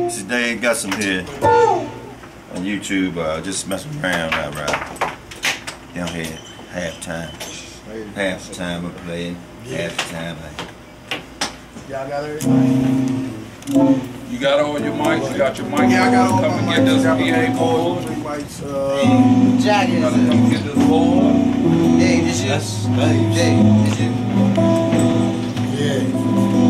This is Dave got some here on YouTube. Just messing around now, right? Down here, halftime. Half the time we're playing. Half the time. Y'all got everything? You got all your mics? You got your mic? Yeah, I got all come my and mics. get this PA board. Jacket. Come get this board. Dave, this you? That's Dave, this you? Yeah.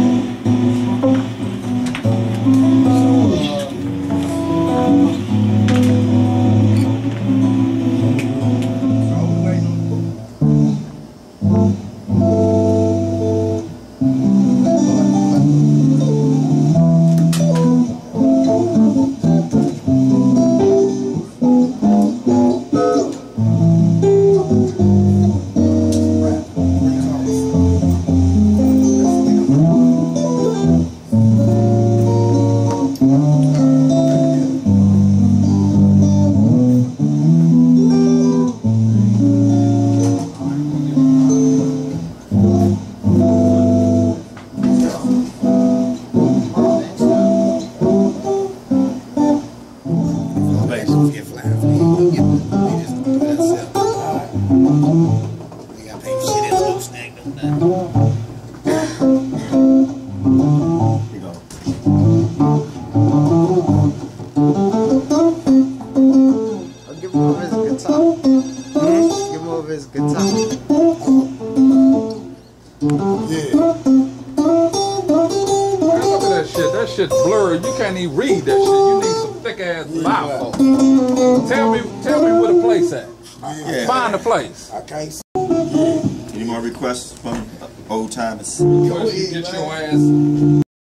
That shit's blurry. You can't even read that shit. You need some thick ass bifocal. Tell me where the place at. Yeah. Find the place. I can't see. Any more requests from old timers? Get your ass.